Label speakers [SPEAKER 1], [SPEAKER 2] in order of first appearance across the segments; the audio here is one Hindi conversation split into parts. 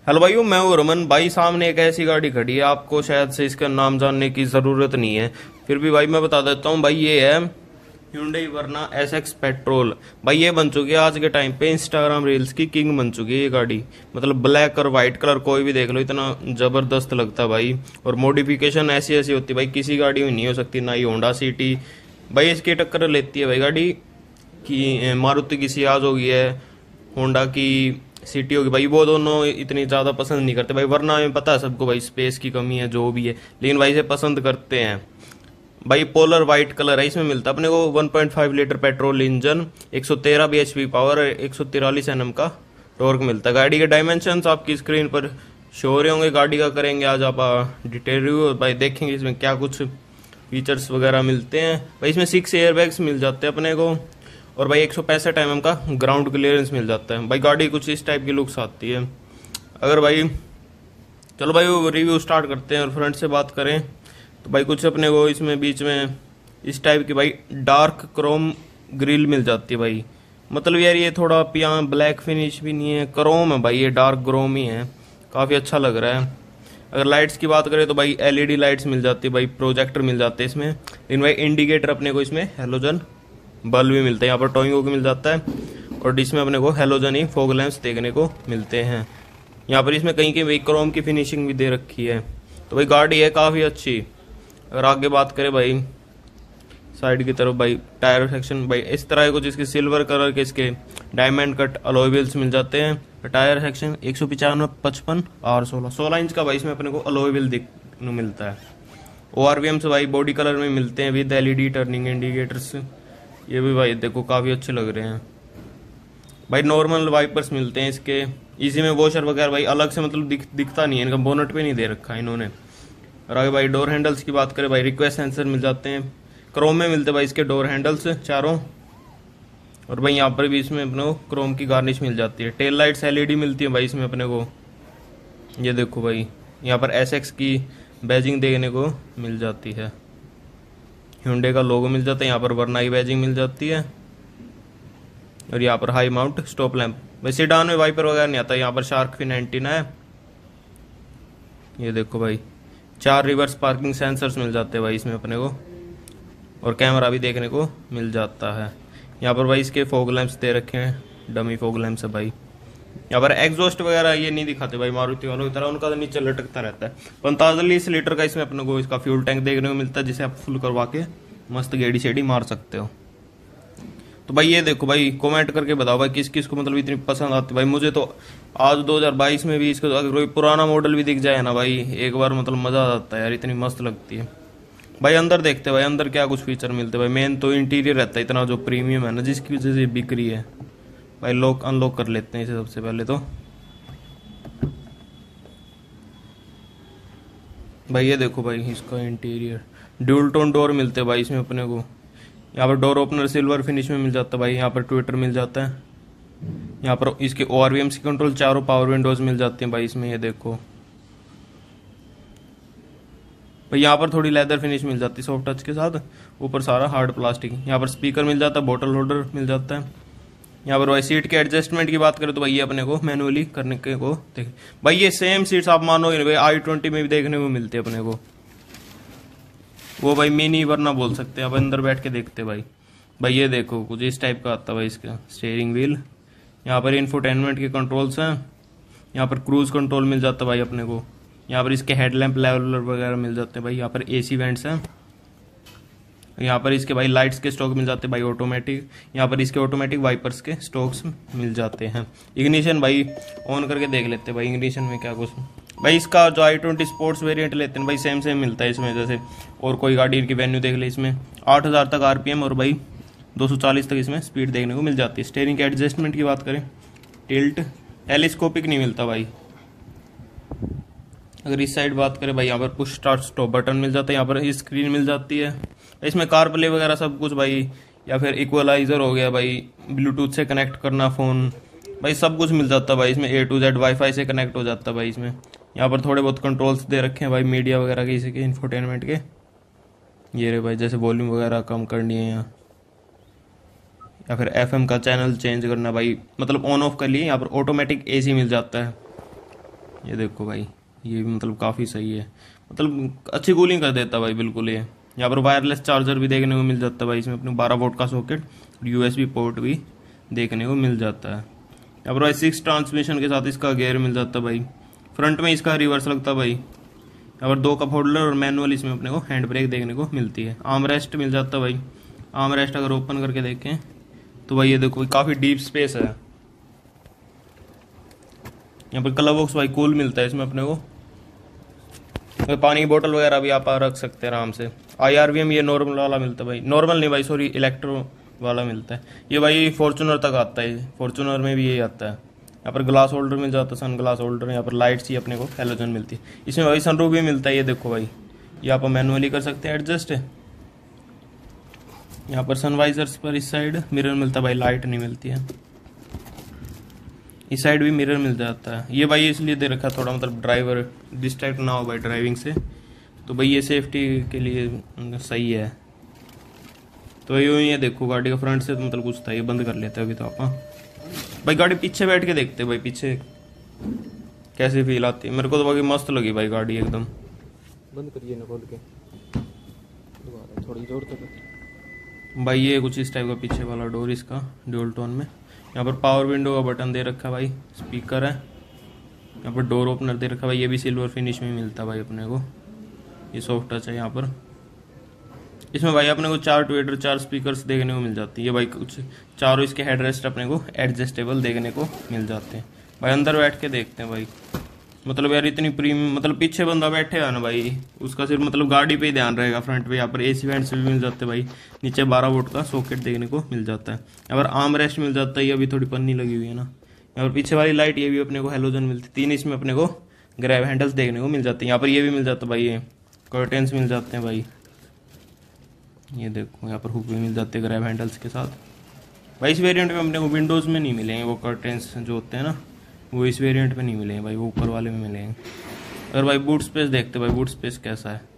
[SPEAKER 1] हेलो भाइयों, मैं हूँ रमन भाई। सामने एक ऐसी गाड़ी खड़ी है, आपको शायद से इसका नाम जानने की ज़रूरत नहीं है, फिर भी भाई मैं बता देता हूँ। भाई ये है Hyundai वरना SX पेट्रोल। भाई ये बन चुकी है आज के टाइम पे इंस्टाग्राम रील्स की किंग बन चुकी है ये गाड़ी। मतलब ब्लैक और वाइट कलर कोई भी देख लो, इतना ज़बरदस्त लगता है भाई। और मॉडिफिकेशन ऐसी ऐसी होती है भाई, किसी गाड़ी में नहीं हो सकती, ना ही होंडा सिटी भाई इसकी टक्कर लेती है भाई गाड़ी की। मारुति की सियाज हो गई है, होंडा की सिटी होगी भाई, वो दोनों इतनी ज़्यादा पसंद नहीं करते भाई। वरना हमें पता है सबको भाई स्पेस की कमी है जो भी है, लेकिन भाई इसे पसंद करते हैं भाई। पोलर वाइट कलर है, इसमें मिलता है अपने को 1.5 litre petrol engine, 113 bhp power, 143 Nm का टॉर्क मिलता है। गाड़ी के डायमेंशंस आपकी स्क्रीन पर शो हो रहे होंगे। गाड़ी का करेंगे आज आप डिटेल रिव्यू भाई, देखेंगे इसमें क्या कुछ फीचर्स वगैरह मिलते हैं भाई। इसमें 6 एयरबैग्स मिल जाते हैं अपने को, और भाई 165 mm का ग्राउंड क्लियरेंस मिल जाता है भाई। गाड़ी कुछ इस टाइप की लुक्स आती है। अगर भाई चलो भाई वो रिव्यू स्टार्ट करते हैं। और फ्रंट से बात करें तो भाई कुछ अपने को इसमें बीच में इस टाइप की भाई डार्क क्रोम ग्रिल मिल जाती है भाई। मतलब यार ये थोड़ा पिया ब्लैक फिनिश भी नहीं है, क्रोम है भाई, ये डार्क क्रोम ही है, काफ़ी अच्छा लग रहा है। अगर लाइट्स की बात करें तो भाई LED लाइट्स मिल जाती है भाई, प्रोजेक्टर मिल जाते हैं इसमें। लेकिन भाई इंडिकेटर अपने को इसमें हेलोजन बल्ब भी मिलते हैं, यहाँ पर टोइंगो की मिल जाता है। और इसमें अपने को हेलोजन ही फॉग लैंप्स देखने को मिलते हैं। यहाँ पर इसमें कहीं कहीं क्रोम की फिनिशिंग भी दे रखी है, तो भाई गाड़ी है काफ़ी अच्छी। अगर आगे बात करें भाई साइड की तरफ भाई टायर सेक्शन भाई इस तरह कुछ इसके सिल्वर कलर के इसके डायमंड कट अलॉय व्हील्स मिल जाते हैं। टायर सेक्शन 195 55 और 16 इंच का भाई इसमें अपने को अलॉय व्हील देखने मिलता है। ORVM से भाई बॉडी कलर में मिलते हैं विद LED टर्निंग इंडिकेटर्स, ये भी भाई देखो काफ़ी अच्छे लग रहे हैं भाई। नॉर्मल वाइपर्स मिलते हैं इसके, इसी में वॉशर वगैरह भाई अलग से मतलब दिखता नहीं है, इनका बोनट पे नहीं दे रखा है इन्होंने। और आगे भाई डोर हैंडल्स की बात करें भाई रिक्वेस्ट सेंसर मिल जाते हैं, क्रोम में मिलते हैं भाई इसके डोर हैंडल्स चारों। और भाई यहाँ पर भी इसमें अपने को क्रोम की गार्निश मिल जाती है। टेल लाइट्स LED मिलती है भाई इसमें अपने को, ये देखो भाई यहाँ पर SX की बैजिंग देखने को मिल जाती है, Hyundai का लोगो मिल जाता है। यहाँ पर वरनाई बैजिंग मिल जाती है। और यहाँ पर हाई माउंट स्टॉप लैंप भाई, सीडान में वाइपर वगैरह नहीं आता। यहाँ पर शार्क फिन एंटीना है, ये देखो भाई 4 रिवर्स पार्किंग सेंसर्स मिल जाते हैं भाई इसमें अपने को, और कैमरा भी देखने को मिल जाता है। यहाँ पर भाई इसके फॉग लैंप्स दे रखे हैं, डमी फॉग लैंप्स है भाई। यहाँ पर एग्जॉस्ट वगैरह ये नहीं दिखाते भाई मारुति वालों की तरह, उनका तो नीचे लटकता रहता है। 45 लीटर का इसमें अपने को इसका फ्यूल टैंक देखने को मिलता है, जिसे आप फुल करवा के मस्त गेड़ी शेड़ी मार सकते हो। तो भाई ये देखो भाई, कमेंट करके बताओ भाई किस किस को मतलब इतनी पसंद आती है भाई। मुझे तो आज 2022 में भी इसको अगर कोई पुराना मॉडल भी दिख जाए ना भाई, एक बार मतलब मजा आ जाता है यार, इतनी मस्त लगती है भाई। अंदर देखते भाई अंदर क्या कुछ फीचर मिलते भाई। मेन तो इंटीरियर रहता है इतना जो प्रीमियम है ना, जिसकी वजह से बिक रही है भाई। लॉक अनलॉक कर लेते हैं इसे सबसे पहले तो भाई। ये देखो भाई इसका इंटीरियर, ड्यूल टोन डोर मिलते हैं भाई इसमें अपने को। यहाँ पर डोर ओपनर सिल्वर फिनिश में मिल जाता है भाई। यहाँ पर ट्विटर मिल जाता है। यहाँ पर इसके ORVM की कंट्रोल, चारों पावर विंडोज मिल जाती हैं भाई इसमें, ये देखो भाई। यहाँ पर थोड़ी लेदर फिनिश मिल जाती है सॉफ्ट टच के साथ, ऊपर सारा हार्ड प्लास्टिक। यहाँ पर स्पीकर मिल जाता है, बोतल होल्डर मिल जाता है। यहाँ पर भाई सीट के एडजस्टमेंट की बात करें तो भाई ये अपने को मैनुअली करने के को देख भाई, ये सेम सीट्स आप मानोगे भाई i20 में भी देखने को मिलते हैं अपने को। वो भाई मिनी वरना बोल सकते हैं, अब अंदर बैठ के देखते भाई। भाई ये देखो कुछ इस टाइप का आता है भाई इसका स्टीयरिंग व्हील। यहाँ पर इंफोटेनमेंट के कंट्रोल्स हैं। यहाँ पर क्रूज कंट्रोल मिल जाता है भाई अपने को। यहाँ पर इसके हेडलैम्प लेवलर वगैरह मिल जाते हैं भाई। यहाँ पर AC वेंट्स हैं। यहाँ पर इसके भाई लाइट्स के स्टॉक मिल जाते हैं भाई ऑटोमेटिक। यहाँ पर इसके ऑटोमेटिक वाइपर्स के स्टॉक्स मिल जाते हैं। इग्निशन भाई ऑन करके देख लेते हैं भाई इग्निशन में क्या कुछ भाई। इसका जो i20 स्पोर्ट्स वेरिएंट लेते हैं भाई सेम मिलता है इसमें, जैसे और कोई गाड़ी की वेन्यू देख ले इसमें 8000 तक RPM और भाई 240 तक इसमें स्पीड देखने को मिल जाती है। स्टीयरिंग के एडजस्टमेंट की बात करें, टिल्ट टेलीस्कोपिक नहीं मिलता भाई। अगर इस साइड बात करें भाई, यहाँ पर पुश स्टार्ट स्टॉप बटन मिल जाता है। यहाँ पर स्क्रीन मिल जाती है इसमें, कार प्ले वगैरह सब कुछ भाई। या फिर इक्वलाइजर हो गया भाई, ब्लूटूथ से कनेक्ट करना फ़ोन भाई, सब कुछ मिल जाता है भाई इसमें। A to Z वाईफाई से कनेक्ट हो जाता है भाई इसमें। यहाँ पर थोड़े बहुत कंट्रोल्स दे रखे हैं भाई मीडिया वगैरह के, इसी के इंफोटेनमेंट के। ये रे भाई जैसे वॉल्यूम वगैरह कम करनी है यहाँ, या फिर FM का चैनल चेंज करना भाई, मतलब ऑन ऑफ कर लिए। यहाँ पर ऑटोमेटिक AC मिल जाता है। ये देखो भाई, ये भी मतलब काफ़ी सही है, मतलब अच्छी कूलिंग कर देता है भाई बिल्कुल ये। यहाँ पर वायरलेस चार्जर भी देखने को मिल जाता है भाई इसमें, अपने 12 वोल्ट का सॉकेट, यूएसबी पोर्ट भी देखने को मिल जाता है। यहाँ पर भाई 6 ट्रांसमिशन के साथ इसका गियर मिल जाता है भाई। फ्रंट में इसका रिवर्स लगता है भाई। यहाँ पर 2 कप होल्डर और मैनुअल इसमें अपने को हैंड ब्रेक देखने को मिलती है। आर्म रेस्ट मिल जाता है भाई। आर्म रेस्ट अगर ओपन करके देखें तो भाई ये देखो काफ़ी डीप स्पेस है। यहाँ पर कलर बॉक्स भाई कूल मिलता है इसमें अपने को, तो पानी की बोतल वगैरह भी आप रख सकते हैं आराम से। IRVM ये नॉर्मल वाला मिलता है भाई, नॉर्मल नहीं भाई सॉरी, इलेक्ट्रो वाला मिलता है ये भाई। फॉर्चूनर तक आता है, फॉर्चूनर में भी यही आता है। यहाँ पर ग्लास होल्डर मिल जाता है, सन ग्लास होल्डर। यहाँ पर लाइट्स ही अपने को हेलोजन मिलती है इसमें भाई। सनरूफ भी मिलता है, ये देखो भाई, ये आप मैनुअली कर सकते हैं एडजस्ट है। यहाँ पर सनवाइजर्स पर इस साइड मिरर मिलता है भाई, लाइट नहीं मिलती है। इस साइड भी मिरर मिल जाता है। ये भाई इसलिए दे रखा थोड़ा, मतलब ड्राइवर डिस्ट्रैक्ट ना हो भाई ड्राइविंग से, तो भाई ये सेफ्टी के लिए सही है। तो यूँ ये देखो गाड़ी का फ्रंट से तो मतलब कुछ था, ये बंद कर लेते हैं अभी तो आप भाई। गाड़ी पीछे बैठ के देखते भाई, पीछे कैसी फील आती है। मेरे को तो बाकी मस्त लगी भाई गाड़ी एकदम।
[SPEAKER 2] बंद करिए ना खोल के, दोबारा थोड़ी जोर से
[SPEAKER 1] भाई। ये कुछ इस टाइप का पीछे वाला डोर इसका ड्यूल टोन में। यहाँ पर पावर विंडो का बटन दे रखा है भाई, स्पीकर है। यहाँ पर डोर ओपनर दे रखा है भाई, ये भी सिल्वर फिनिश में मिलता है भाई अपने को। ये सॉफ्ट टच है यहाँ पर। इसमें भाई अपने को 4 ट्विटर 4 स्पीकर्स देखने को मिल जाती है भाई। कुछ चारों इसके हेडरेस्ट अपने को एडजस्टेबल देखने को मिल जाते हैं भाई। अंदर बैठ के देखते हैं भाई, मतलब यार इतनी प्रीमियम, मतलब पीछे बंदा बैठेगा ना भाई, उसका सिर्फ मतलब गाड़ी पे ही ध्यान रहेगा। फ्रंट पे यहाँ पर AC वेंट्स भी मिल जाते हैं भाई। नीचे 12 वोल्ट का सॉकेट देखने को मिल जाता है। यहाँ पर आर्म रेस्ट मिल जाता है, ये अभी थोड़ी पन्नी लगी हुई है ना। यहाँ पर पीछे वाली लाइट, ये भी अपने को हेलोजन मिलती है। 3 इसमें अपने को ग्रैब हैंडल्स देखने को मिल जाते हैं। यहाँ पर ये भी मिल जाता है भाई, ये कर्टेंस मिल जाते हैं भाई। ये देखो यहाँ पर हुक भी मिल जाते हैं ग्रैब हैंडल्स के साथ भाई। इस वेरिएंट में अपने को विंडोज़ में नहीं मिलेंगे वो कर्टेंस जो होते हैं ना, वो इस वेरिएंट में नहीं मिलेंगे भाई, वो ऊपर वाले में मिलेंगे। अगर भाई बूट स्पेस देखते भाई, बूट स्पेस कैसा है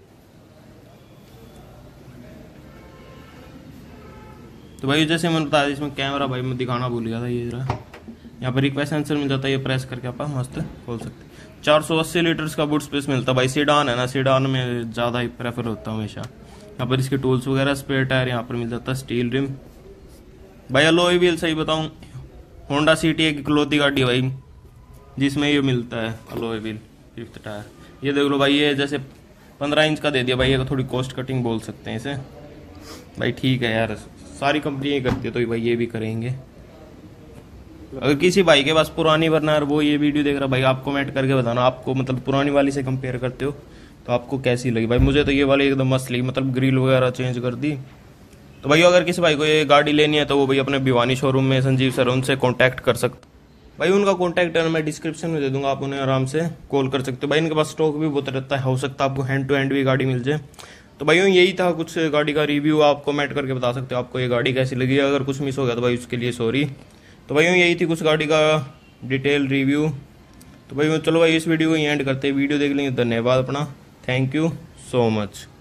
[SPEAKER 1] तो भाई जैसे मैंने बताया इसमें कैमरा भाई मैं दिखाना भूल गया था। ये जरा यहाँ पर रिक्वेस्ट सेंसर मिल जाता है, ये प्रेस करके आप मस्त खोल सकते हैं। 480 लीटर्स का बूट स्पेस मिलता है भाई। सीडान है ना, सीडान में ज़्यादा ही प्रेफर होता है हमेशा। यहाँ पर इसके टूल्स वगैरह, स्पेयर टायर यहाँ पर मिल जाता है, स्टील रिम भाई। अलॉय व्हील सही बताऊँ, होंडा सिटी एक इकलौती गाड़ी है भाई जिसमें ये मिलता है अलॉय व्हील 5th टायर। ये देख लो भाई, ये जैसे 15 इंच का दे दिया भाई, ये थोड़ी कॉस्ट कटिंग बोल सकते हैं इसे भाई। ठीक है यार, सारी कंपनी ये करती है तो भाई ये भी करेंगे। अगर किसी भाई के पास पुरानी वरना यार वो ये वीडियो देख रहा भाई, आप कमेंट करके बताना आपको मतलब पुरानी वाली से कंपेयर करते हो तो आपको कैसी लगी भाई। मुझे तो ये वाली एकदम मस्त लगी, मतलब ग्रिल वगैरह चेंज कर दी। तो भाई अगर किसी भाई को ये गाड़ी लेनी है तो वो भाई अपने भिवानी शोरूम में संजीव सर उनसे कॉन्टैक्ट कर सकते भाई। उनका कॉन्टैक्ट मैं डिस्क्रिप्शन में दे दूंगा, आप उन्हें आराम से कॉल कर सकते हो भाई। इनके पास स्टॉक भी बहुत रहता है, हो सकता है आपको हैंड टू हैंड भी गाड़ी मिल जाए। तो भाई यही था कुछ गाड़ी का रिव्यू, आप कमेंट करके बता सकते हो आपको ये गाड़ी कैसी लगी। अगर कुछ मिस हो गया तो भाई उसके लिए सॉरी। तो भाई यही थी कुछ गाड़ी का डिटेल रिव्यू। तो भाई चलो भाई इस वीडियो को एंड करते हैं, वीडियो देख लेंगे। धन्यवाद अपना, थैंक यू सो मच।